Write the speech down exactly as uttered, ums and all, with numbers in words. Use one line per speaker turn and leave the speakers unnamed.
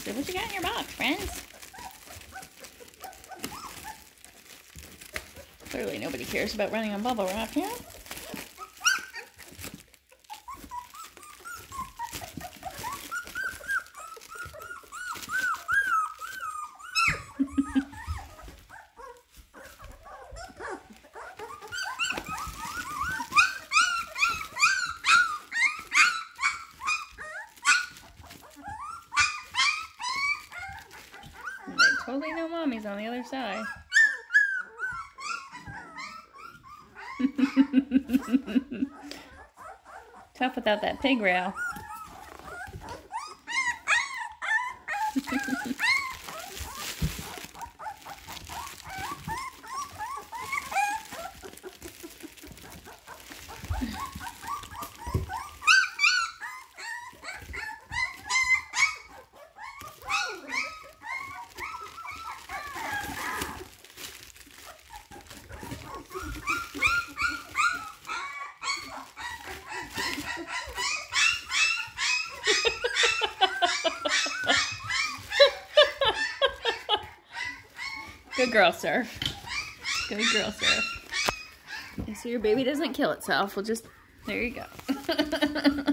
So what you got in your box, friends? Clearly nobody cares about running on bubble wrap here. They totally know mommy's on the other side. Tough without that pig rail. Good girl, Surf. Good girl, Surf. Okay, so your baby doesn't kill itself. We'll just, there you go.